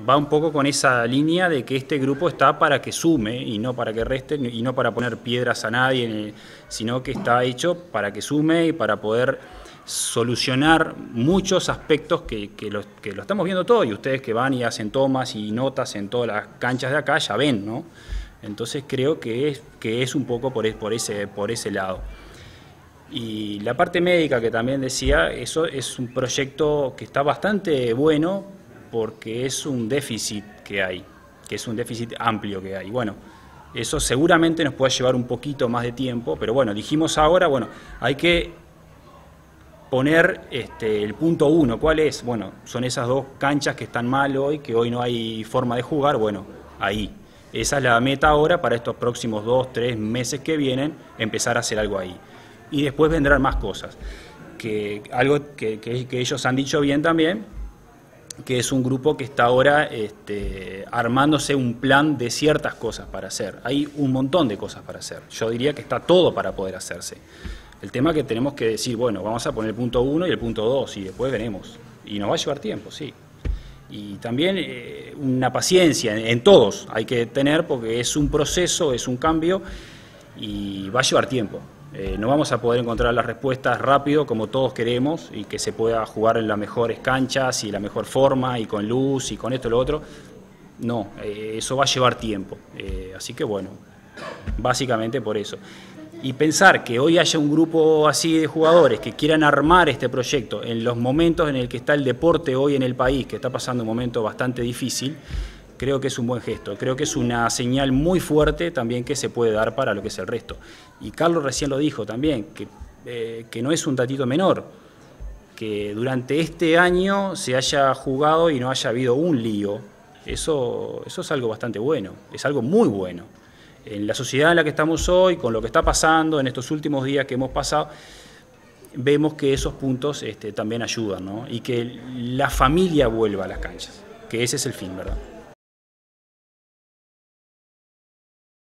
va un poco con esa línea de que este grupo está para que sume y no para que reste y no para poner piedras a nadie, sino que está hecho para que sume y para poder solucionar muchos aspectos que lo estamos viendo todo, y ustedes que van y hacen tomas y notas en todas las canchas de acá ya ven, ¿no? Entonces creo que es un poco por ese lado. Y la parte médica que también decía, eso es un proyecto que está bastante bueno porque es un déficit que hay, que es un déficit amplio que hay. Bueno, eso seguramente nos puede llevar un poquito más de tiempo, pero bueno, dijimos ahora, bueno, hay que poner el punto 1. ¿Cuál es? Bueno, son esas 2 canchas que están mal hoy, que hoy no hay forma de jugar, bueno, ahí. Esa es la meta ahora para estos próximos 2, 3 meses que vienen, empezar a hacer algo ahí. Y después vendrán más cosas. Algo que ellos han dicho bien también, que es un grupo que está ahora armándose un plan de ciertas cosas para hacer. Hay un montón de cosas para hacer. Yo diría que está todo para poder hacerse. El tema que tenemos que decir, bueno, vamos a poner el punto 1 y el punto 2 y después veremos. Y nos va a llevar tiempo, sí. Y también una paciencia en todos hay que tener, porque es un proceso, es un cambio y va a llevar tiempo. No vamos a poder encontrar las respuestas rápido como todos queremos y que se pueda jugar en las mejores canchas y la mejor forma y con luz y con esto y lo otro. No, eso va a llevar tiempo. Así que bueno, básicamente por eso. Y pensar que hoy haya un grupo así de jugadores que quieran armar este proyecto en los momentos en el que está el deporte hoy en el país, que está pasando un momento bastante difícil, creo que es un buen gesto. Creo que es una señal muy fuerte también que se puede dar para lo que es el resto. Y Carlos recién lo dijo también, que no es un datito menor, que durante este año se haya jugado y no haya habido un lío. Eso es algo bastante bueno, es algo muy bueno. En la sociedad en la que estamos hoy, con lo que está pasando en estos últimos días que hemos pasado, vemos que esos puntos también ayudan, ¿no? Y que la familia vuelva a las canchas, que ese es el fin, ¿verdad?